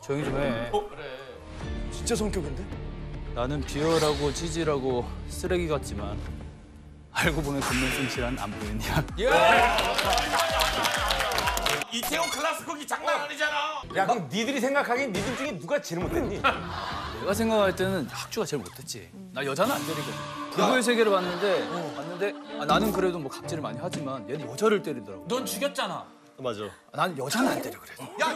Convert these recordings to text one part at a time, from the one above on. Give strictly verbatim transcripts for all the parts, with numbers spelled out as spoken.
조용히 좀 해. 어, 그래. 진짜 성격인데? 나는 비열하고 찌질하고 쓰레기 같지만 알고 보면 겉면 씀씀한 안 보이냐. 예. 이태원 클라스 거기 장난 아니잖아. 야, 그럼 니들이 생각하기엔 니들 중에 누가 제일 못했니? 내가 생각할 때는 학주가 제일 못했지. 나 여자는 안 때리거든. 부부의 세계를 봤는데 봤는데 아, 나는 그래도 뭐 갑질을 많이 하지만 얘는 여자를 때리더라고. 넌 죽였잖아. 맞아. 아, 나는 여자는 안 때려 그래도. 야,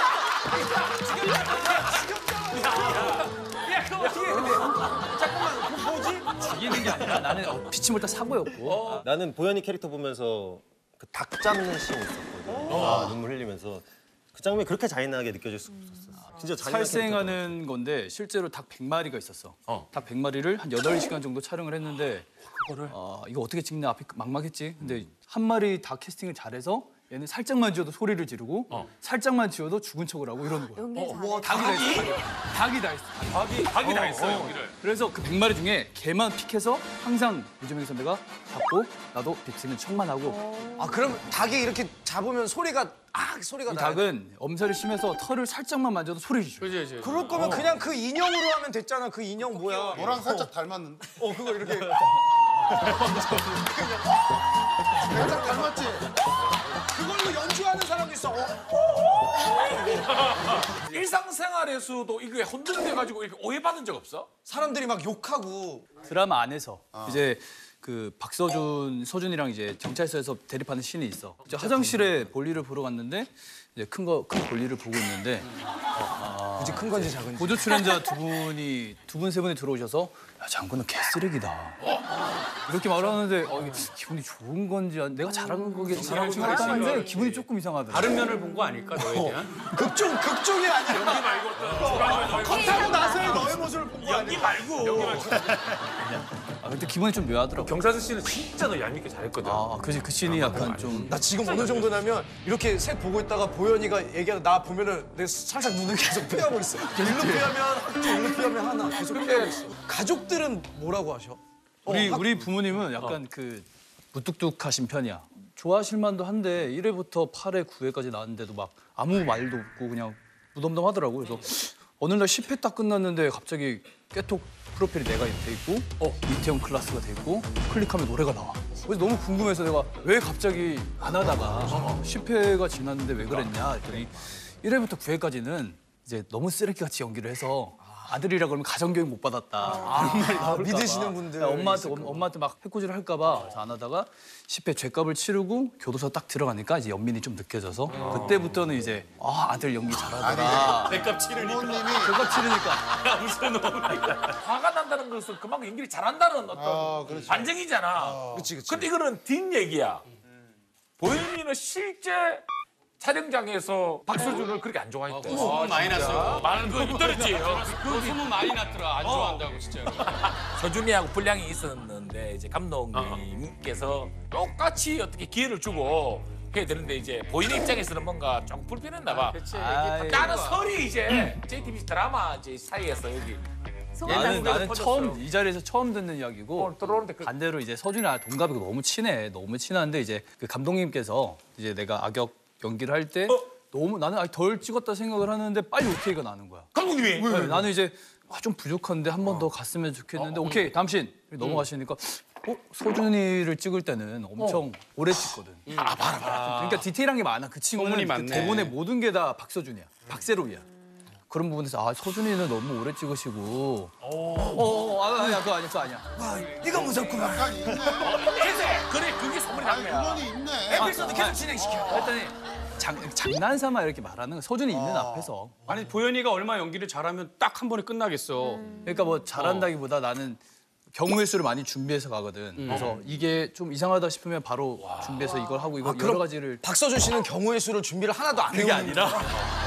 야, 그거 어떻게 해? 잠깐만, 그거 뭐지? 죽이는 게 아니라 나는 어, 피치 못할 사고였고. 어. 나는 보현이 캐릭터 보면서 그 닭 잡는 씬이 있었거든. 아, 눈물 흘리면서 그 장면이 그렇게 잔인하게 느껴질 수가 없었어. 진짜 잔인한 살생하는 건데 실제로 닭 백 마리가 있었어. 어. 닭 백 마리를 한 여덟 시간 정도 촬영을 했는데 그거를 어, 이거 어떻게 찍나 앞이 막막했지. 근데 한 마리 닭 캐스팅을 잘해서 얘는 살짝만 지어도 소리를 지르고 어. 살짝만 지어도 죽은 척을 하고 이러는 거야. 연기 잘해. 와, 닭이 다 있어. 닭이 다 있어. 닭이, 닭이 다 어, 했어, 어. 여기를. 그래서 그 백 마리 중에 걔만 픽해서 항상 유재명 선배가 잡고 나도 비치면 척만 하고. 아, 그럼 닭이 이렇게 잡으면 소리가 아 소리가 이 나요? 닭은 엄살이 심해서 털을 살짝만 만져도 소리를 줘. 그지, 그지. 그럴 거면 그냥 그 인형으로 하면 됐잖아. 그 인형 뭐야? 너랑 살짝 닮았는데? 어, 그거 이렇게. 살짝 닮았지? 그걸로 연주하는 사람도 있어. 어? 일상생활에서도 이게 혼돈돼가지고 이렇게 오해받은 적 없어? 사람들이 막 욕하고. 드라마 안에서 이제 그 박서준, 서준이랑 이제 경찰서에서 대립하는 씬이 있어. 이제 화장실에 볼일을 보러 갔는데 이제 큰 거 큰 볼일을 보고 있는데 굳이 큰 건지 작은지. 보조 출연자 두 분이 두 분 세 분이 들어오셔서 야 장군은 개쓰레기다. 이렇게 말하는데 어, 이게 기분이 좋은 건지 내가 잘한 거겠지 라고 생각하는데 기분이 조금 이상하더라고. 다른 면을 본 거 아닐까, 너에 대한? 극중 극중이 아니야. 연기 말고 또. 컷하고 나서의 너의 모습을 본 거 아니야? 연기 말고. 연기 말고. 아, 근데 기분이 좀 묘하더라고. 경찰서 씨는 진짜 너 얄밉게 잘했거든. 아, 그지 그 씬이 약간 좀 나 지금 어느 정도냐면 이렇게 색 보고 있다가 보현이가 얘기하다 나 보면은 내가 살짝 눈을 계속 피하고 있어. 일로 피하면 한쪽, 일로 피하면 하나 계속 피하고 있어. 가족들은 뭐라고 하셔? 우리 어, 학- 우리 부모님은 약간 그 무뚝뚝하신 편이야. 좋아하실 만도 한데 일 회부터 팔 회, 구 회까지 나왔는데도 막 아무 말도 없고 그냥 무덤덤하더라고. 그래서 어느 날 십 회 딱 끝났는데 갑자기 깨톡 프로필이 내가 돼 있고 어, 이태원 클라스가 돼 있고 클릭하면 노래가 나와. 그래서 너무 궁금해서 내가 왜 갑자기 안 하다가 십 회가 지났는데 왜 그랬냐 했더니 일 회부터 구 회까지는 이제 너무 쓰레기같이 연기를 해서 아들이라 그러면 가정교육 못 받았다. 그런 말이 나올까 봐. 믿으시는 분들 엄마한테 있을 엄마한테 막 해코지를 할까 봐 그래서 안 하다가 십 회 죄값을 치르고 교도소 딱 들어가니까 이제 연민이 좀 느껴져서 그때부터는 이제 아 아들 연기 잘하더라. 내값 치르니까. 부모님이 죄값 치르니까. 무슨 놈이야. 화가 난다는 것은 그만큼 연기를 잘한다는 어떤 아, 그렇지. 반증이잖아. 그치, 그치. 근데 이거는 뒷얘기야. 보현이는 실제 촬영장에서 박서준을 그렇게 안 좋아했대. 소문 많이 났어요. 많은 거 있더랬지. 그 소문 많이 났더라. 안 좋아한다고 진짜. 서준이하고 분량이 있었는데 이제 감독님께서 똑같이 어떻게 기회를 주고 해야 되는데 이제 보이는 입장에서는 뭔가 좀 불편했나 봐. 아이, 나는 설이 이제 제이티비씨 드라마 이제 사이에서 여기 나는 나는 퍼졌어. 처음 이 자리에서 처음 듣는 이야기고 오늘 들어오는데 그 반대로 이제 서준이랑 동갑이고 너무 친해. 너무 친한데 이제 그 감독님께서 이제 내가 악역 연기를 할 때 어? 너무 나는 아직 덜 찍었다 생각을 하는데 빨리 오케이가 나는 거야. 감독님이 네, 나는 이제 아, 좀 부족한데 한 번 더 갔으면 좋겠는데 오케이 당신 넘어가시니까 어 서준이를 찍을 때는 엄청 오래 찍거든. 아 봐라 봐라. 그러니까 디테일한 게 많아. 그 친구는 소문이 그 많네. 대본의 모든 게 다 박서준이야. 박세로이야. 그런 부분에서 아 서준이는 너무 오래 찍으시고. 어, 아, 아니야 그거 아니야 그거 아니야. 네가 무섭구나. 약간 있네. 그래 그게 소문이 난 아니, 거야. 그분이 있네. 에피소드 계속 진행시켜. 그랬더니 장, 장난삼아 이렇게 말하는 거야. 서준이 있는 앞에서. 아니 보현이가 얼마 연기를 잘하면 딱 한 번에 끝나겠어. 그러니까 뭐 잘한다기보다 나는 경우의 수를 많이 준비해서 가거든. 그래서 이게 좀 이상하다 싶으면 바로 준비해서 이걸 하고 이거 여러 가지를 박서준 씨는 경우의 수를 준비를 하나도 안 그게 해오는 아니라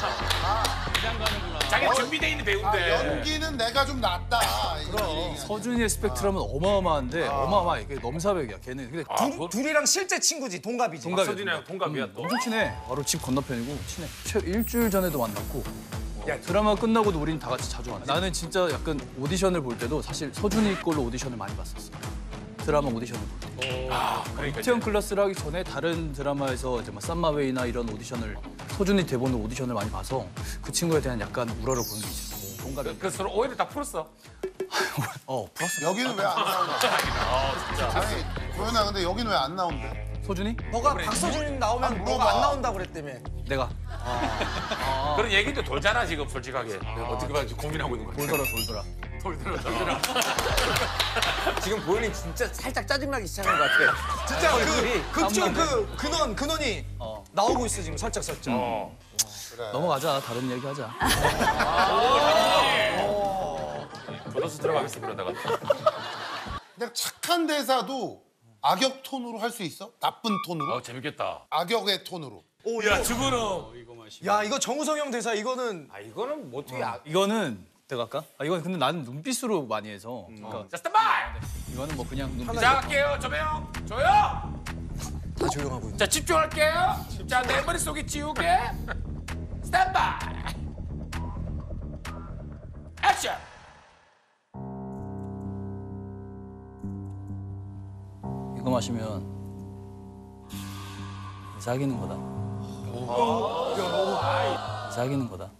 자기 준비돼 있는 아, 배우인데. 연기는 내가 좀 낫다. 그럼. 서준이의 스펙트럼은 어마어마한데 어마어마해. 그게 넘사벽이야. 걔는 근데 둘, 둘이랑 실제 친구지, 동갑이지. 동갑이야. 서준이랑 동갑이야 또. 엄청 친해. 바로 집 건너편이고 친해. 최 일주일 전에도 만났고. 야, 드라마 끝나고도 우린 다 같이 자주 만나. 나는 진짜 약간 오디션을 볼 때도 사실 서준이 걸로 오디션을 많이 봤었어. 드라마 오디션을 볼 때. 아, 그러니까 이태원 클라스를 하기 전에 다른 드라마에서 이제 뭐 쌈마웨이나 이런 오디션을 소준이 대본 오디션을 많이 봐서 그 친구에 대한 약간 우러러 보는 게 있어. 뭔가 그 서로 오해를 다 풀었어. 어 플러스 여기는 왜 안 나오나? 아니 도현아 근데 여기는 왜 안 나온대? 소준이? 너가 박서준 나오면 물어봐. 너가 안 나온다고 그랬다며. 내가 그런 얘기도 돌잖아 지금 솔직하게. 내가 어떻게 봐야지 고민하고 있는 거야. 돌더라 돌더라. 돌더라 돌더라. 지금 보현이 진짜 살짝 짜증나기 시작한 것 같아. 진짜 얼굴이 그 극중 땀나네. 그 근원 근원이 어. 나오고 있어 지금 살짝 살짝. 어. 넘어가자. 다른 얘기 하자. 도도스 들어가겠어 그러다가. 그냥 착한 대사도 악역 톤으로 할 수 있어? 나쁜 톤으로? 어 재밌겠다. 악역의 톤으로. 오, 야 이거, 저거는 야 이거 정우성 형 대사 이거는 아 이거는 뭐 어떻게 아, 이거는 내가 할까? 아 이건 근데 나는 눈빛으로 많이 해서. 그러니까 자 스탠바이. 이거는 뭐 그냥 눈빛. 자 갈게요 조명 조용. 다 조용하고 있네. 자 집중할게요. 자 내 머릿속에 지우개. 스탠바이. 액션. 이거 마시면 사귀는 거다. 사귀는 거다.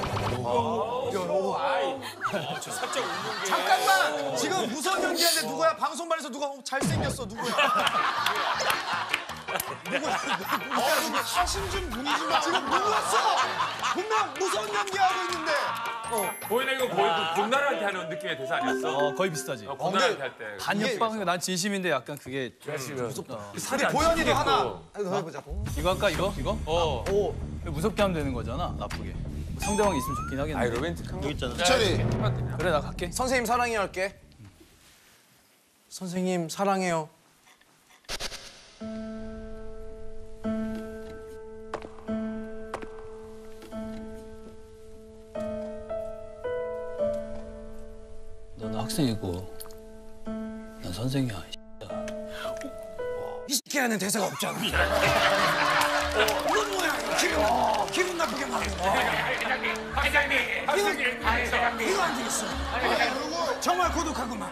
잠깐만 지금 무서운 연기하는데 누구야? 방송반에서 누가 어, 잘생겼어 누구야? 누구야? 누구야? 누구? 하신준 분이지만 지금 누구였어? 분명 무서운 연기하고 있는데. 보이네 이거 거의 그 곤나라한테 하는 느낌의 대사 아니었어? 어 거의 비슷하지. 어, 곤나라한테 할 때. 단역방 난 진심인데 약간 그게 무섭다. 우리 보현이도 하나 이거 해보자. 이거 할까 이거 이거? 어. 오. 무섭게 하면 되는 거잖아 나쁘게. 상대방이 있으면 좋긴 하겠네. 아이 로맨틱한 거. 여기 있잖아. 차리 그래 나 갈게. 선생님 사랑해요 할게. 선생님 사랑해요. 너는 학생이고 난 선생이야. 이 이 새끼라는 대사가 없잖아. 어, 이건 뭐야? 기분 기분 나쁘게 말하는 거. 회장님, 회장님, 회장님, 회장님. 이거 안 되겠어. 그리고 정말 고독하구만.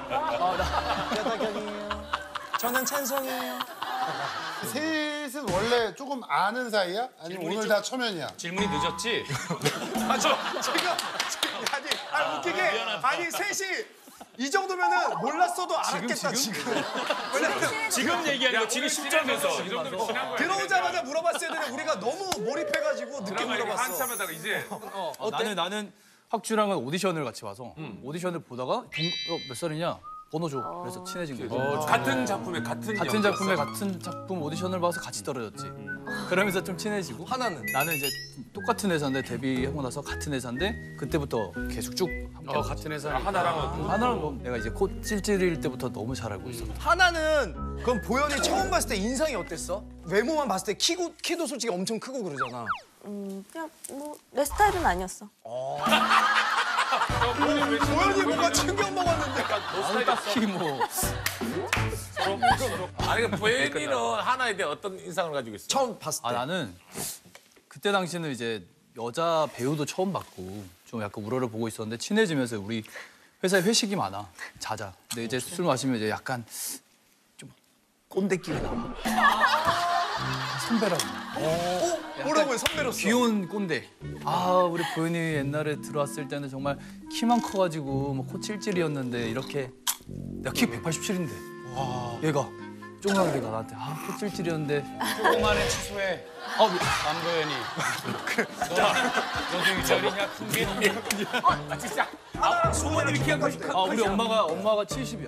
저는 찬성이에요. 셋은 원래 조금 아는 사이야? 아니면 오늘 다 초면이야? 질문이 늦었지? 아, 저 지금 지금 아니 아 웃기게 아니 셋이 이 정도면은 몰랐어도 알았겠다 지금. 왜냐면 지금 얘기한 거 지금 십 점에서 이 정도면 지난 거야. 들어오자마자 물어봤어야 되는데 우리가 너무 몰입해가지고 늦게 드라마 이렇게 물어봤어. 한참 하다가 이제 어, 나는 나는 학주랑은 오디션을 같이 봐서 오디션을 보다가 동, 어, 몇 살이냐? 번호 줘. 그래서 친해진 거지. 같은 작품에 같은 같은 연기였어. 작품에 같은 작품 오디션을 봐서 같이 떨어졌지. 그러면서 좀 친해지고. 하나는 나는 이제 똑같은 회사인데 데뷔하고 나서 같은 회사인데 그때부터 계속 쭉 함께. 어, 같은 회사. 하나랑은 하나는 뭐 내가 이제 코 찔찔일 때부터 너무 잘 알고 있어. 하나는 그럼 보현이 처음 봤을 때 인상이 어땠어? 외모만 봤을 때 키고 키도 솔직히 엄청 크고 그러잖아. 음, 그냥 뭐 내 스타일은 아니었어. 보현이 뭔가 충격 먹었는데. 나는 딱히 뭐 아니 그 보현이는 하나에 대해 어떤 인상을 가지고 있어? 처음 봤을 때. 아 나는 그때 당시는 이제 여자 배우도 처음 봤고 좀 약간 우러러 보고 있었는데 친해지면서 우리 회사에 회식이 많아 자자. 근데 이제 술 마시면 이제 약간 좀 꼰대 끼가 나. 선배라고. 어? 뭐라고요? 선배로서. 귀여운 꼰대. 아 우리 보현이 옛날에 들어왔을 때는 정말 키만 커가지고 뭐 코 찔찔이었는데 이렇게 내가 키 백팔십칠인데 얘가 조그만 애가 나한테 아코 찔찔이었는데 조그만해 취소해. 아 미- 남도현이. 너도 유절이냐 큰게 아 진짜 하나랑 소원이 이렇게 하고 싶어. 아 우리 엄마가 엄마가 칠십이야.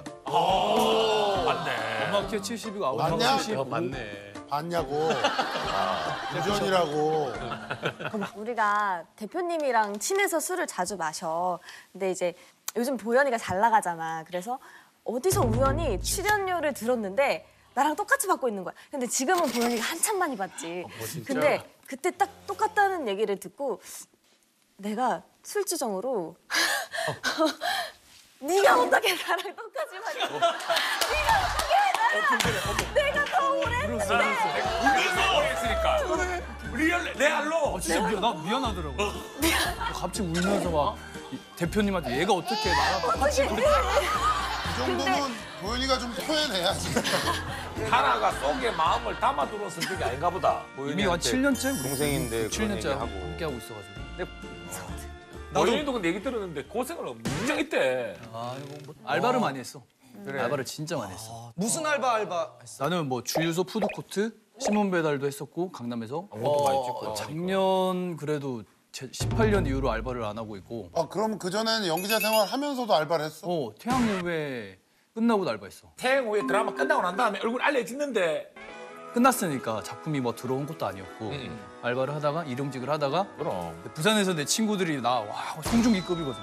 맞네. 엄마 키가 칠십이고 아버지가 맞냐? 칠십. 맞네. 봤냐고. 유전이라고. 우리가 대표님이랑 친해서 술을 자주 마셔. 근데 이제 요즘 보현이가 잘 나가잖아. 그래서 어디서 우연히 출연료를 들었는데 나랑 똑같이 받고 있는 거야. 근데 지금은 보현이가 한참 많이 받지. 근데 그때 딱 똑같다는 얘기를 듣고 내가 술주정으로 네가 어떻게 나랑 똑같이 받냐? 네가 어떻게 나랑 내가 더 오래 했는데 울면서 했으니까. 리얼 레알로. 어, 진짜 미안, 나 미안하더라고. 갑자기 울면서 막 이 대표님한테 얘가 어떻게 나랑 똑같이 이 정도면 보현이가 좀 토해내야지. 하나가 속에 마음을 담아두는 성격이 아닌가 보다. 이미 한 칠 년째 우리 동생인데 칠 년째 그런 얘기하고. 함께 하고 있어가지고. 보현이도 근데 얘기 들었는데 고생을 엄청 했대. 아 이거 뭐 알바를 많이 했어. 알바를 진짜 많이 했어. 무슨 알바 알바 했어? 나는 뭐 주유소 푸드코트, 신문 배달도 했었고 강남에서. 어, 작년 그래도 제 십팔 년 이후로 알바를 안 하고 있고. 아 그럼 그 전에는 연기자 생활 하면서도 알바를 했어? 어 태양 후에 끝나고도 알바했어. 태행 후에 드라마 끝나고 난 다음에 얼굴 알려지는데 끝났으니까 작품이 뭐 들어온 것도 아니었고 알바를 하다가 일용직을 하다가 그럼. 부산에서 내 친구들이 나 와 송중기급이거든.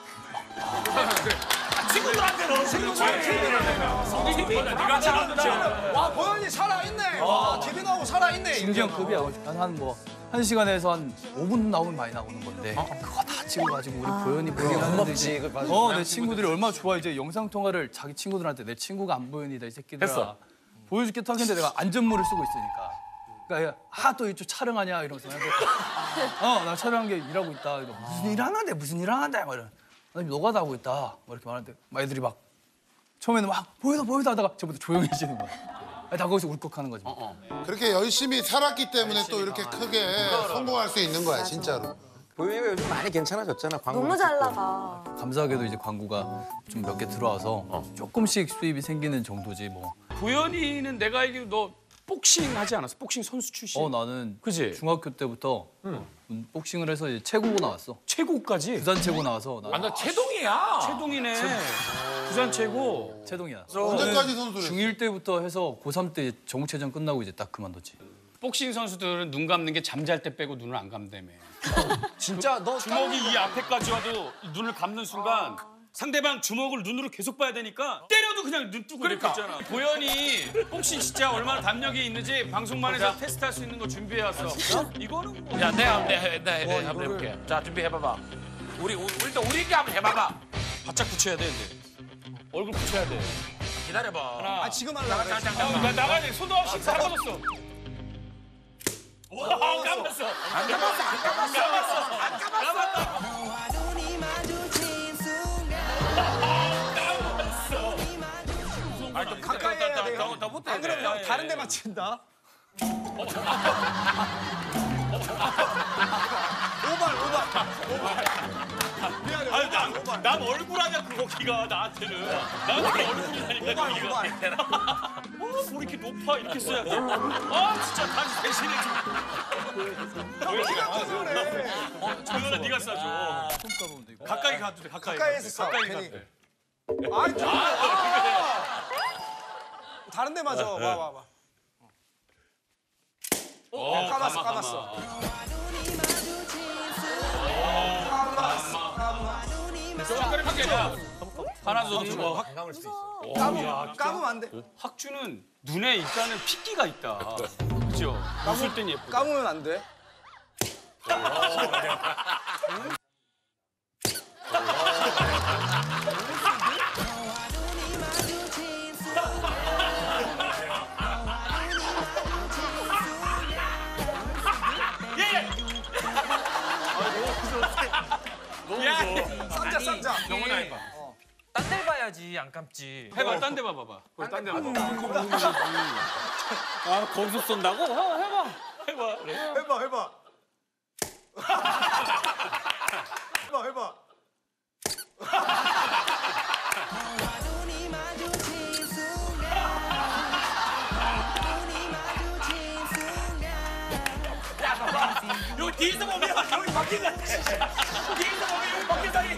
친구들한테는 친구들한테는 성격이 네가 친구들한테 와 보현이 살아있네. 와 티비 나오고 살아있네. 중견 급이야. 한뭐 한 시간에서 한 오 분 나오면 많이 나오는 건데 그거 다 찍어가지고 우리 보현이 보현이 하는데 이제 어내 친구들이 얼마나 좋아. 이제 영상 통화를 자기 친구들한테 내 친구가 안 보현이다 이 새끼들아 했어. 보여줄게 하는데 내가 안전모를 쓰고 있으니까 그러니까 아또 이쪽 촬영하냐 이러면서 어나 촬영한 게 일하고 있다. 이거 무슨 일 하는데 무슨 일 하는데 막 이런 나 노가다 하고 있다 막 이렇게 말하는데 막 애들이 막 처음에는 막 보여다 보여다 하다가 저부터 조용해지는 거야. 다 거기서 울컥하는 거지. 그렇게 열심히 살았기 때문에 또 이렇게 크게 성공할 수 있는 거야 진짜로. 보현이가 요즘 많이 괜찮아졌잖아. 광고 너무 잘 나가. 감사하게도 이제 광고가 좀 몇 개 들어와서 조금씩 수입이 생기는 정도지 뭐. 보현이는 내가 알기로 너 복싱 하지 않았어? 복싱 선수 출신. 어 나는 그지? 중학교 때부터 음, 복싱을 해서 이제 최고 나왔어. 최고까지. 부산 최고 나와서 나 완전 최동이야. 최동이네. 부산 최고. 최동이야. 언제까지 선수를 했어? 중일 때부터 해서 고삼 때 정체전 끝나고 이제 딱 그만뒀지. 복싱 선수들은 눈 감는 게 잠잘 때 빼고 눈을 안 감다며. 진짜 너 주먹이 이 앞에까지 와도 눈을 감는 순간 상대방 주먹을 눈으로 계속 봐야 되니까 때려도 그냥 눈 뜨고 이렇게 있잖아. 보현이 복싱 진짜 얼마나 담력이 있는지 방송만에서 테스트할 수 있는 거 준비해 왔어. 이거는 뭐 야 내가 한번 내, 내, 내, 한번 해볼게. 자 준비해봐봐. 우리 우- 일단 우리끼리 한번 해봐봐. 바짝 붙여야 돼, 근데. 얼굴 붙여야 돼. 기다려봐. 아 지금 하려고 그래. 잠깐 어, 나 나가야 돼. 손도 없이 사라졌어. 와, 감았어. 안 감았어 안 감았어 안 감았어. 아니 좀 가까이 해야 돼. 더, 더 붙어야 안 그러면 돼. 형 다른 데 맞춘다. 오발 오발. 미안해. 아니, 난, 난 얼굴 하냐, 그 거기가, 나한테는. 나한테 얼굴이라니까, 오발 거기가. 오발. 어, 뭐 이렇게 높아, 이렇게 써야 돼. 아, 진짜 다시 대신해줘. 키가 커서 그래. 그거는 네가 싸줘. 손 까보면 돼 이거. 가까이 가도 돼, 가까이. 가까이에서 써, 가까이 괜히. 가도 돼. 아이 좀. 아. 다른 데 맞아. 와 와 와. 어, 까봤어 까봤어. 조금 야 하나 더 주고. 까면 까면 안 돼. 학주는 눈에 일단은 핏기가 있다. 그죠? 웃을 땐 예쁘다. 까면 안 돼. 쌈자 쌈자. 영원아 해봐. 딴 데 봐야지 안 감지. 해봐, 딴 데 봐봐봐. 딴 데 봐봐. 아, 거기서 쏜다고? 어, 해봐. 해봐. 그래. 해봐 해봐. 해봐 해봐. 여기 뒤에서 보면 여기 바뀐 거 같아. 뒤에서 보면 여기 바뀐 사이.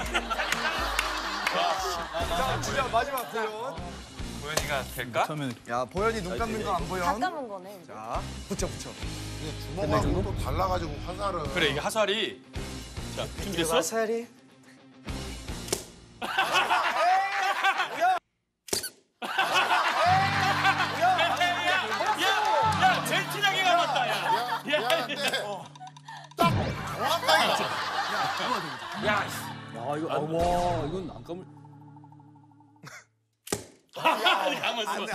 자 진짜 마지막 보현. 보현이가 될까? 처음에는 야 보현이 눈 감는 거 안 다 보여? 감은 거네. 이제. 자 붙여 붙여. 주먹하고 또 달라가지고 화살은. 그래, 이게 하살이. 자, 준비됐어? 화살이. 야, 야, 제일 티나게 감았다, 야. 야, 미안한데 딱 정확하게 맞춰. 야, 아 이거 아, 와 이건 안 감을. 감았어.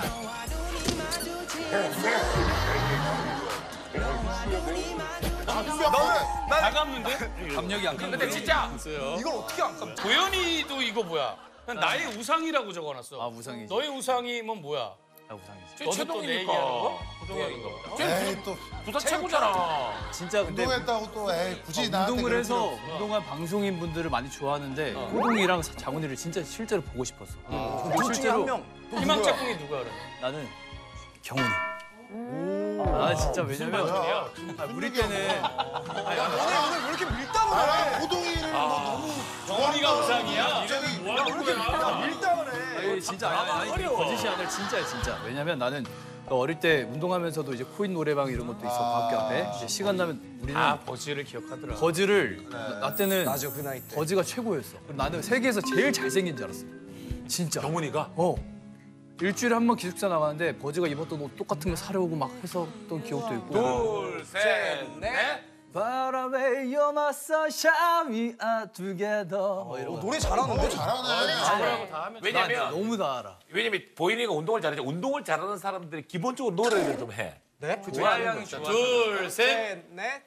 다 감는데? 감력이 안 감. 근데 진짜 이걸 어떻게 안 감? 보현이도 이거 뭐야? 난 나의 우상이라고 적어놨어. 아, 우상이지. 너의 우상이 뭐 뭐야? 아, 우상이지. 쟤 너도 또내 최동이니까. 얘기하는 거? 호동이인가 보다. 에이 또 부산 최고잖아. 진짜 근데 운동했다고 또 에이 굳이 나한테 운동을 그럴 해서 필요 없어. 운동한 방송인 분들을 많이 좋아하는데 호동이랑 장훈이를 진짜 실제로 보고 싶었어. 둘 중에 한 명. 희망 짝꿍이 누가 그래? 나는 경훈이. 아 진짜 왜냐면 뭐야? 아, 우리 때는 너네 오늘 왜 이렇게 밀당을 나랑 해? 호동이를 뭐 너무 경훈이가 우상이야? 갑자기 뭐 하는 거야? 밀당을 해. 아니, 진짜 아니, 아니 거짓이 아니라 진짜야 진짜. 왜냐면 나는 어릴 때 운동하면서도 이제 코인 노래방 이런 것도 있었고 학교 앞에 이제 시간 나면 우리는 아 버즈를 기억하더라. 버즈를 나, 나 때는 맞아 그 나이 때. 버즈가 최고였어. 그리고 나는 세계에서 제일 잘생긴 줄 알았어. 진짜. 경훈이가? 어. 일주일에 한 번 기숙사 나가는데 버즈가 입었던 옷 똑같은 거 사려오고 막 했었던 기억도 있고. 둘, 셋, 넷. Far away, you're my sunshine, we are together. 뭐 이런 거. 노래 잘하는데? 어, 잘하네. 잘하고 다 하면 나 왜냐면 너무 다 알아. 왜냐면 보인이가 운동을 잘하지. 운동을 잘하는 사람들이 기본적으로 노래를 좀 해. 네? 좋아요. 둘, 셋. 셋, 넷.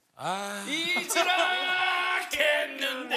이지라겠는데.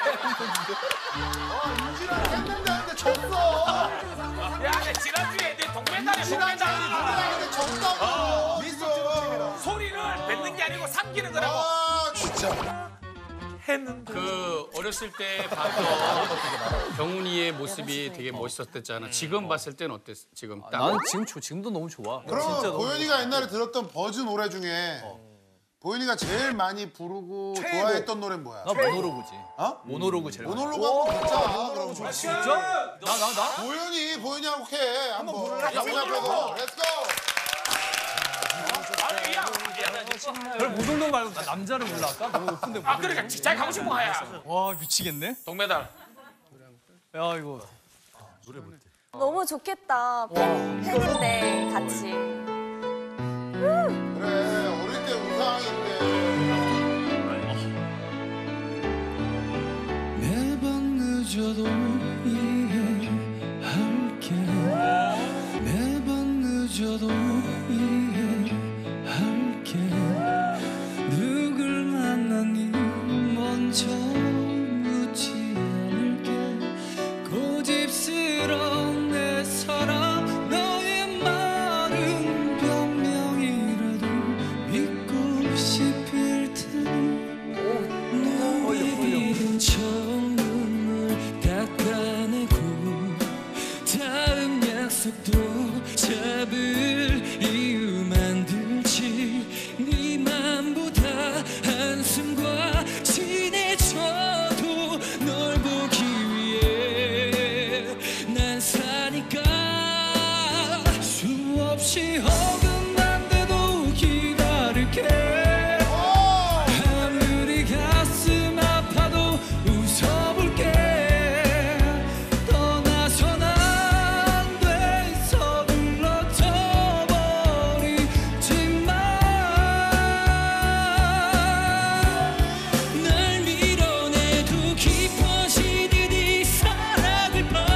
했는데 했는데 졌어. 야, 내 지난주에 내 동메달에 지난주에 근데 졌다고. 지금. 소리를 뱉는 게 아니고 삼키는 거라고. 아 진짜. 했는데. 그 어렸을 때 봤던 경훈이의 모습이 되게 멋있었댔잖아. 지금 봤을 때는 어땠어? 지금 딱. 나는 지금 조- 지금도 너무 좋아. 그럼 진짜 너무 보현이가 옛날에 들었던 버즈 노래 중에 보현이가 제일 많이 부르고 좋아했던 노래는 뭐야? 나 모노로그지. 어? 모노로그 제일. 많이. 모놀로그 한번 듣자. 그럼 좀. 진짜? 나 나 나? 보현이 보현이하고 해 한번. 영훈 앞에서 렛츠고. 아니, 야, 그럼 모노로그 말고 나 남자를 몰라 아까? 너무 높은데. 아, 그러니까 잘 가고 싶은 거야. 와 미치겠네. 동메달. 야 이거. 너무 좋겠다. 팬, 팬인데 같이. 그래 어릴 때 우상인데. 매번 늦어도 이해할게 매번 늦어도 이해할게 누굴 만나니 먼저 묻지 않을게 고집스러운 내 사랑 너의 말은 변명이라도 믿고 싶을 테니 너의 처음을 닦아내고 다음 약속도 잡을 이유 만들지 네 맘보다 한숨과 친해져도 널 보기 위해 난 사니까 수없이 어긋난 데도 기다릴게 아무리 가슴 아파도 웃어볼게 떠나선 안 돼 서둘러 떠버리지 마 날 밀어내도 깊어지는 이 사랑을 봐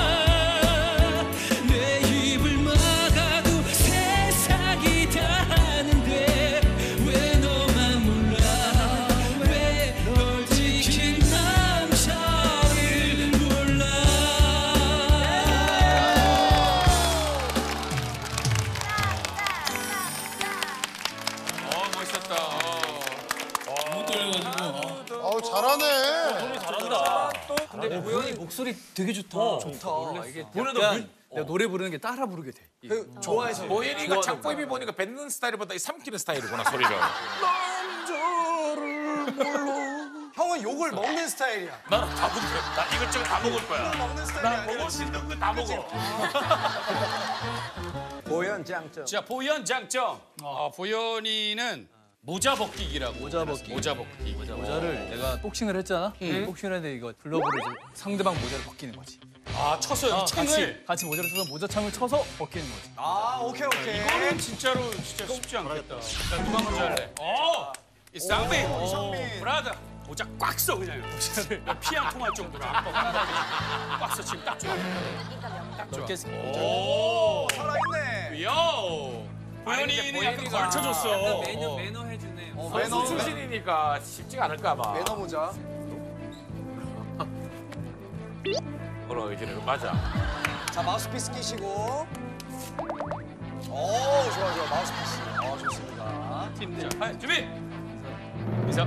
내 입을 막아도 세상이 다 아는데 왜 너만 몰라 왜 널 지킨 남자를 몰라 어 멋있었다. 어우 잘하네. 근데 보현이 목소리 되게 좋다. 좋다. 이게 약간 내가 노래 부르는 게 따라 부르게 돼. 그 좋아해서. 보인이가 창법이 보니까 뱉는 스타일보다 이 삼키는 스타일이구나, 소리를. 형은 욕을 먹는 스타일이야. 나는 다 먹을 거야. 나 이것저것 다 먹을 거야. 먹는 스타일이 나 아니라. 먹을 수 있는 거 다 먹어. 보현 짱점. 자 보현 장점. 어, 보현이는 모자 벗기기라고. 모자 벗기. 모자 벗기. 모자를 내가 복싱을 했잖아. 복싱을 했는데 이거 글러브를 이제 상대방 모자를 벗기는 거지. 아 쳤어요. 아, 창을. 같이 같이 모자를 써서 모자창을 쳐서 벗기는 거지. 아, 오케이, 오케이. 이거는 진짜로 진짜 쉽지 않겠다. 자, 누가 먼저 할래? 어, 이 쌍배. 브라더. 모자 꽉 써 그냥. 모자를 피양 통할 정도로 안고 꽉 써. 지금 딱 좋아. 딱 좋아. 넓게 오, 살아있네. 야. 보현이는 약간 걸쳐줬어. 매너 매너 해주네. 선수 출신이니까 쉽지가 않을까 봐. 매너 모자. 그럼 이제 맞아. 자 마우스피스 끼시고. 오 좋아 좋아 마우스피스. 어 좋습니다. 팀들. 자, 준비. 인사.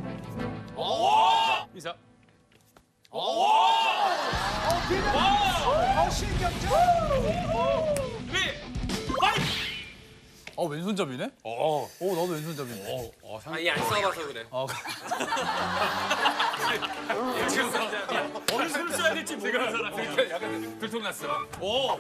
오! 인사. 오! 어 비벼. 어 신경전. 준비. 파이트! 아 왼손잡이네? 어. 어 나도 왼손잡이네. 어, 상... 아니 안 써봐서 그래. 아 어느 손을 써야 될지 모르겠어. 약간 들통났어. 오.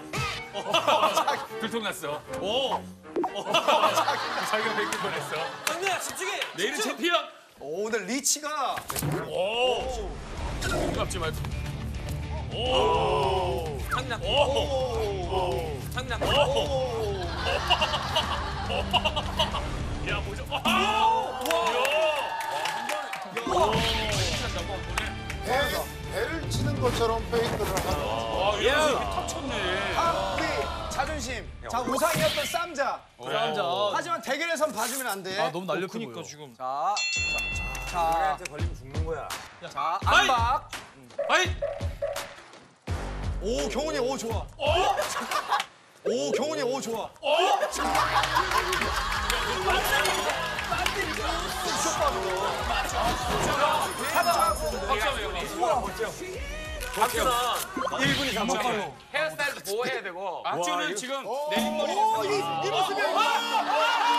들통났어. 오. 자기가 뺏길 뻔했어. 강민아 집중해. 내일은 챔피언. 오 오늘 리치가. 오. 깝지 말고. 강남. 오. 강남. 야 보자. 와. 배, 배를 치는 것처럼 페이크를 하는. 아, 얘가 이렇게 탑 쳤네. 아 우리 자존심. 자 우상이었던 쌈자. 남자. 하지만 대결에선 봐주면 안 돼. 아 너무 날렵해 그니까 보여. 지금. 자, 자, 자, 노래한테 걸리면 죽는 거야. 자, 아이! 안박. 파이트! 오, 경훈이, 오, 좋아. 오, 경훈이, 오, 좋아. 일 분이 다 먹어요. 헤어스타일도 보호해야 되고. 악주는 지금 내린머리. 오, 이, 이 모습이야.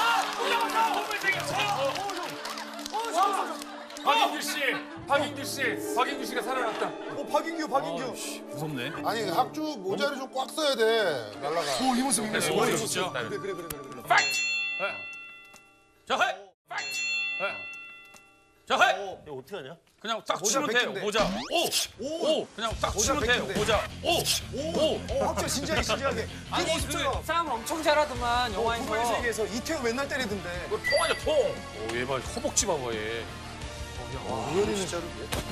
박인규 씨, 박인규 씨, 박인규 씨가 살아났다. 오, 박인규, 박인규. 무섭네. 아니 학주 모자를 좀 꽉 써야 돼. 날라가. 오, 이 모습이네. 머리 진짜. 그래, 그래, 그래, 그래, 그래. 파이트! 자, 하이! 파이트! 자, 하이! 이거 어떻게 하냐? 그냥 딱 모자 치면 돼요. 뺏긴대. 모자. 오! 오! 그냥 딱 모자 치면 돼요. 뺏긴대. 모자. 오! 오! 오, 학교 진지하게, 진지하게. 이 모습처럼. 싸움 엄청 잘하더만 후보의 영화에서. 세계에서 이태우 맨날 때리던데. 이거 통하냐 통? 오, 얘 봐. 허벅지 봐봐, 얘. 우연히는 자르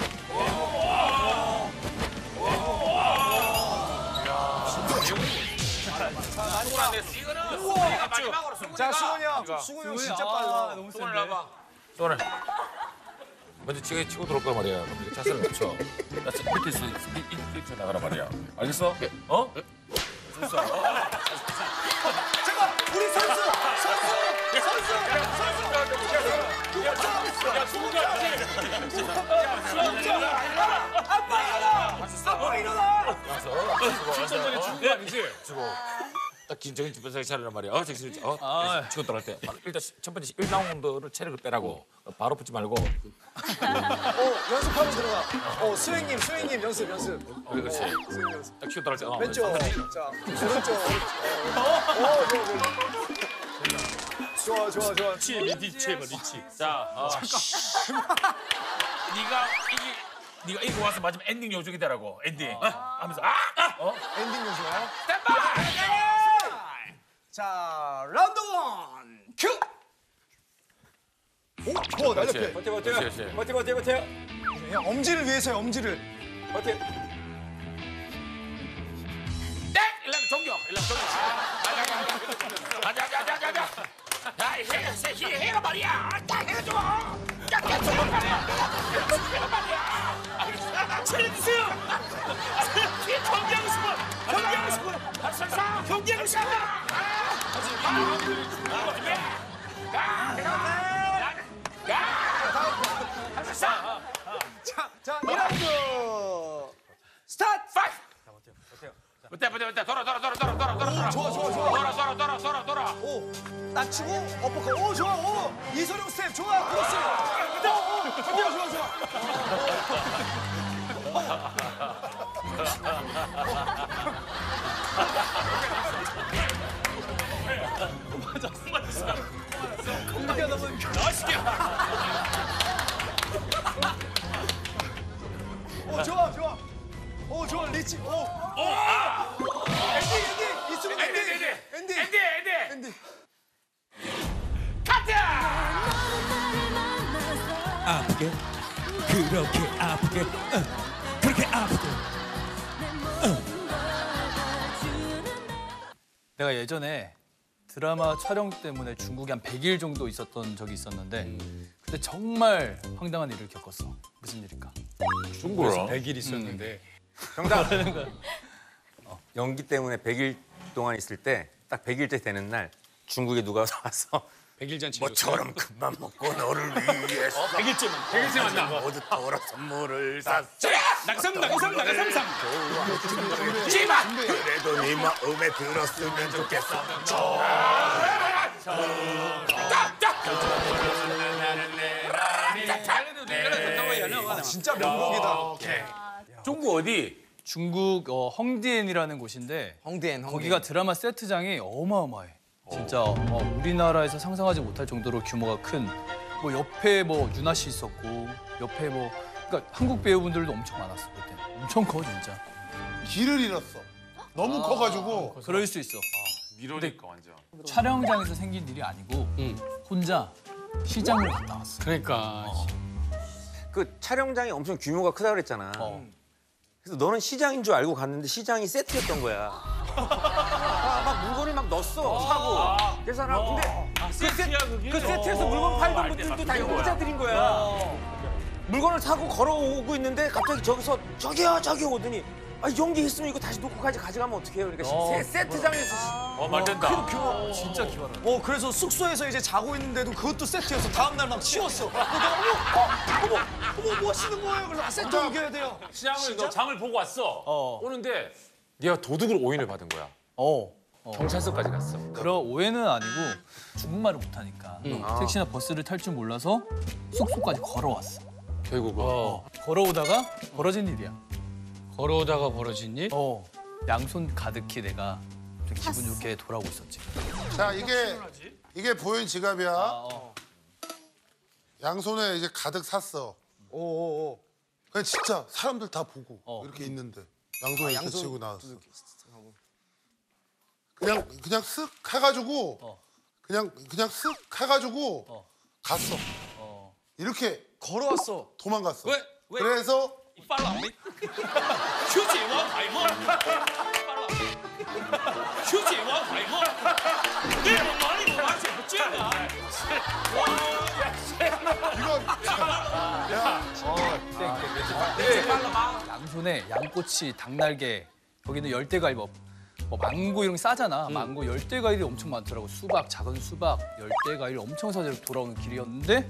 수근아, 이거는 수근이가 마지막으로 수근이가. 자, 수근이 형. 수근이 형 진짜 빨라. 너무 수근을 센데. 놔봐. 수근을. 먼저 치고 치고 들어올 거야 말이야. 그럼 이렇게 자세를 맞춰. 나 지금 밑에서 이렇게 나가라 말이야. 알겠어? 어? 됐어. 잠깐, 우리 선수! 선수! 선수! 야, 수근아. 아빠 일어나! 아빠 일어나! 칠 년 전에 죽은 거 아니지? 죽어. 딱 정신 집에서 차리란 말이야. 어, 정신 차. 어, 아. 치고 들어갈 때. 바로 일단 첫 번째 일 라운드를 체력을 빼라고. 바로 붙지 말고. 어, 연습하면 들어가. 어, 수행님, 수행님 연습, 연습. 그렇지. 딱 치고 들어갈 때. 어, 왼쪽. 자, 오른쪽. 어, 어, 좋아, 좋아. 좋아, 좋아, 좋아. 리치, 리치 해봐, 리치. 자, 어. 네가 이기 네가 이거 와서 마지막 엔딩 요정이 되라고. 엔딩. 어? 하면서 아! 아! 어? 엔딩 요소야. 스탠바이! 자, 라운드 원, 큐! 오, 좋아, 날렵해. 버텨, 버텨. 그렇지, 그렇지. 버텨, 버텨, 버텨. 형, 엄지를 위해서요, 엄지를. 버텨. 땡! 일라면 종교. 일라면 종교. 가자, 가자, 가자, 가자. 야, 해, 해, 해가 말이야. 딱 해줘. 야, 해줘 말이야. 해가 말이야. 살려주세요! 경기하고 싶어! 경기하고 싶어! 설사. 경기하고 싶어! 자, 자, 이 라운드. 스타트! 파이트! 버텨, 버텨, 버텨. 돌아, 돌아, 돌아, 돌아, 돌아, 돌아. 좋아, 좋아, 좋아. 돌아, 돌아, 돌아, 돌아, 돌아. 오, 낮추고, 어퍼컷. 오, 좋아, 오. 이소룡 스텝, 좋아, 크로스. 오, 오, 좋아, 좋아, 좋아. 오, 좋아, 좋아. 오, 좋아, 리치. 오, 오. 엔디, 엔디, 이소룡 엔디. 엔디, 엔디, 엔디. 엔디, 엔디. 엔디. 카트! 아프게 그렇게 아프게 어, 그렇게 아프게 내가 예전에 드라마 촬영 때문에 중국에 한 백 일 정도 있었던 적이 있었는데 그때 정말 황당한 일을 겪었어. 무슨 일일까? 중국에서 백 일 있었는데. 정답. 연기 때문에 백 일 동안 있을 때 딱 백 일째 되는 날 중국에 누가 와서 백 일 잔치. 모처럼 큰맘 먹고 너를 위해서 백 일째만. 백 일째 만나. 모두 터라 선물을 샀지. 낙삼 낙삼 낙삼삼. 지만 그래도 네 마음에 들었으면 좋겠어. 진짜 명곡이다. 중국 어디? 중국 어, 헝디엔이라는 곳인데 헝디엔, 헝디엔. 거기가 드라마 세트장이 어마어마해. 진짜 어, 우리나라에서 상상하지 못할 정도로 규모가 큰. 뭐 옆에 뭐 유나 씨 있었고 옆에 뭐 그러니까 한국 배우분들도 엄청 많았어 그때. 엄청 커 진짜. 길을 잃었어. 너무 커가지고. 그럴 수 있어. 미러니까 완전. 촬영장에서 생긴 일이 아니고 혼자 시장을 갔다 왔어. 그러니까. 그 촬영장이 엄청 규모가 크다 그랬잖아. 어. 그래서 너는 시장인 줄 알고 갔는데 시장이 세트였던 거야. 아, 막 물건을 막 넣었어 사고. 그래서 나 근데 아, 세트야 그게. 그 세트에서 물건 팔던 분들도 다 연구자들인 거야. 물건을 사고 걸어오고 있는데 갑자기 저기서 저기요 저기요 오더니 아 연기했으면 이거 다시 놓고까지 가져가면 어떡해요? 그러니까 어. 세, 세트장에서 어 말된다. 규모 진짜 기발하. 어 그래서 숙소에서 이제 자고 있는데도 그것도 세트여서 다음 날 막 치웠어. 그래서 내가 어머 어머 어머 뭐 하시는 거예요? 그래서 아, 세트 옮겨야 돼요. 시장을 너 장을 보고 왔어. 어. 오는데 네가 도둑으로 오인을 받은 거야. 어. 어. 경찰서까지 갔어. 그런 오해는 아니고 중국말을 못하니까 택시나 버스를 탈 줄 몰라서 숙소까지 걸어왔어. 결국은. 어. 걸어오다가 벌어진 일이야. 걸어오다가 벌어진 일? 어. 양손 가득히 내가 좀 기분 좋게 돌아오고 있었지. 자 이게 이게 보현 지갑이야. 아, 어. 양손에 이제 가득 샀어. 오오오. 그냥 진짜 사람들 다 보고 어. 이렇게 있는데 양손에 이렇게 양손 치고 나왔어. 그냥 그냥 쓱 해가지고 어. 그냥 그냥 쓱 해가지고 어. 갔어. 어. 이렇게 걸어왔어. 도망갔어. 왜? 왜? 그래서 发了没？小姐我係我，發了沒？小姐我係我，你唔買你唔買食唔知啊？ 양손에 양꼬치, 닭날개, 거기는 열대과일 뭐, 뭐 망고 이런 게 싸잖아. 망고 열대과일이 엄청 많더라고. 수박, 작은 수박, 열대과일 엄청 사서 이렇게 돌아오는 길이었는데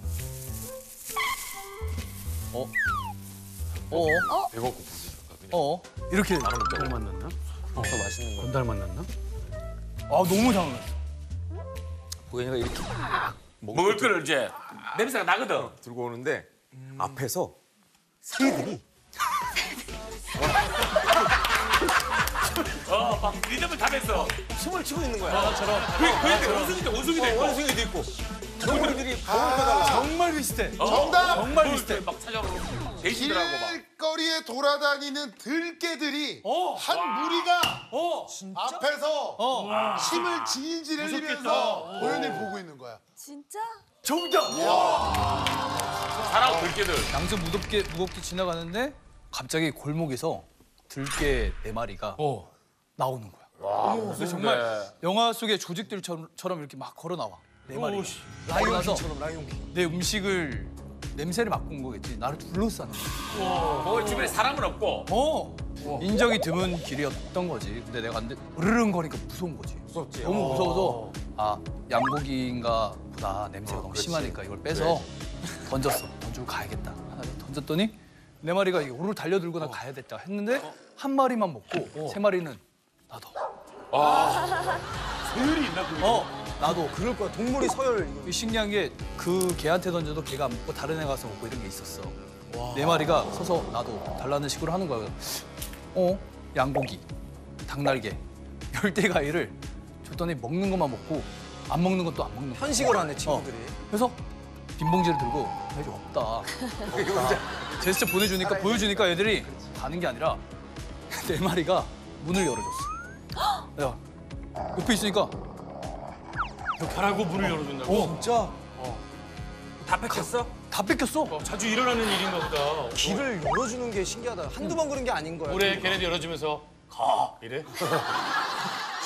어? 어? 배고프. 어? 이렇게 건달 만났나? 더 맛있는 거. 건달 만났나? 아 너무 당황했어. 보현이가 이렇게 먹을 거를 이제 냄새가 나거든. 들고 오는데 앞에서 새들이 어, 막 리듬을 타면서. 춤을 추고 있는 거야. 그, 그인데 원숭이도 원숭이도 있고. 원숭이도 있고. 저분들이 먹을 거 달라. 정말 비슷해. 정답! 정말 비슷해. 막 찾아오고 돼지들하고 막. 길거리에 돌아다니는 들개들이 어. 한 무리가 어. 앞에서 어. 침을 질질 흘리면서 보현이를 보고 있는 거야. 진짜? 정답. 사람 들깨들. 양손 무겁게 무겁게 지나가는데 갑자기 골목에서 들개 네 마리가 어. 나오는 거야. 그래서 정말 영화 속의 조직들처럼 이렇게 막 걸어 나와. 네 마리. 라이온서 라이온킹. 내 음식을 냄새를 맡고 온 거겠지. 나를 둘러싸는 거야. 뭐 주변에 사람은 없고. 어. 인적이 드문 길이었던 거지. 근데 내가 안 돼. 으르릉거리니까 무서운 거지. 무섭지. 너무 무서워서 아 양고기인가 보다. 냄새가 너무 심하니까 이걸 빼서 던졌어. 던지고 가야겠다. 하나 던졌더니 네 마리가 이게 우르르 달려들고 난 가야겠다 했는데 한 마리만 먹고 세 마리는 나도. 소율이 있나 그. 어. 나도. 그럴 거야. 동물이 서열. 이 신기한 게 그 개한테 던져도 개가 안 먹고 다른 애 가서 먹고 이런 게 있었어. 네 마리가 서서 나도 달라는 식으로 하는 거야. 어? 양고기, 닭날개, 열대과일을 줬더니 먹는 것만 먹고 안 먹는 것도 안 먹는 거야. 편식을 하네 친구들이. 그래서 빈 봉지를 들고 애들 없다. 없다. 제스처 보내주니까 보여주니까 애들이 가는 게 아니라 네 마리가 문을 열어줬어. 야 옆에 있으니까 가라고 문을 열어준다고? 어 진짜 다 뺏겼어? 다 뺏겼어. 어, 자주 일어나는 일인가 보다. 길을 열어주는 게 신기하다. 한두 번 그런 게 아닌 거야. 올해 걔네들 열어주면서 가 이래?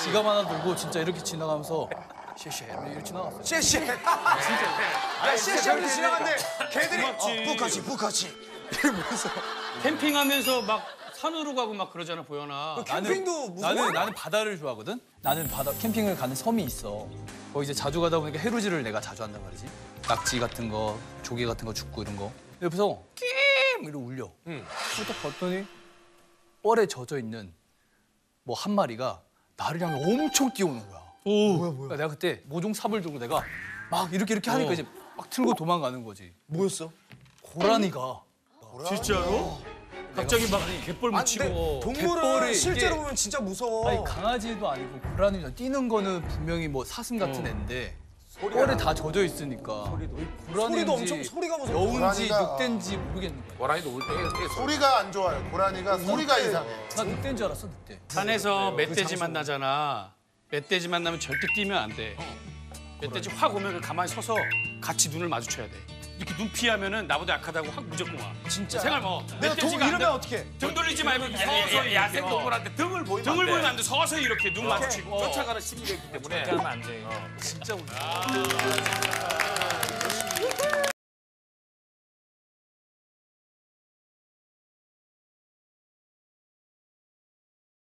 지갑 하나 들고 진짜 이렇게 지나가면서 쉐쉐 이렇게 지나갔어요. 쉐쉐. 야, 쉐쉐하면서 지나갔는데 걔들이 어, 뿌카치, 뿌카치. 이러면서. 캠핑하면서 막 산으로 가고 막 그러잖아 보현아. 캠핑도 무서워? 나는 나는 바다를 좋아하거든. 나는 바다 캠핑을 가는 섬이 있어. 거기 이제 자주 가다 보니까 해루질을 내가 자주 한단 말이지. 낙지 같은 거, 조개 같은 거 죽고 이런 거. 옆에서 끼임 이러고 울려. 응. 딱 봤더니 뻘에 젖어 있는 뭐 한 마리가 나를 향해 엄청 뛰어오는 거야. 오. 뭐야, 뭐야. 내가 그때 모종 삽을 들고 내가 막 이렇게 이렇게 하니까 어. 이제 막 틀고 도망가는 거지. 뭐였어? 고라니가. 진짜로? 갑자기 막 갯벌 아, 근데 묻히고. 동물은 갯벌이 실제로 이게- 보면 진짜 무서워. 아니 강아지도 아니고 고라니 뛰는 거는 분명히 뭐 사슴 같은 애인데 뻘에 다 젖어 있으니까 고라니인지 소리도 엄청 소리가 무서워. 여우인지 고라니가, 늑대인지 모르겠는 거야. 고라니도 울 때, 애, 애 소리. 소리가 안 좋아요. 고라니가 소리가 이상해. 나 늑대인 줄 알았어 늑대. 산에서 멧돼지 만나잖아. 멧돼지 만나면 절대 뛰면 안 돼. 멧돼지 확 오면 그 가만히 서서 같이 눈을 마주쳐야 돼. 이렇게 눈 피하면은 나보다 약하다고 확 무조건 와. 진짜. 생활 뭐. 내가 동 멧돼지가 안 이러면 돼. 어떡해? 등 돌리지 말고 야, 서서 야, 야, 야생 이렇게. 동물한테 등을 보이면 등을 안 돼. 보이면 안 돼. 서서 이렇게 눈 마주치고. 쫓아가는 심리가 있기 때문에. 하면 안 돼. 진짜 웃겨.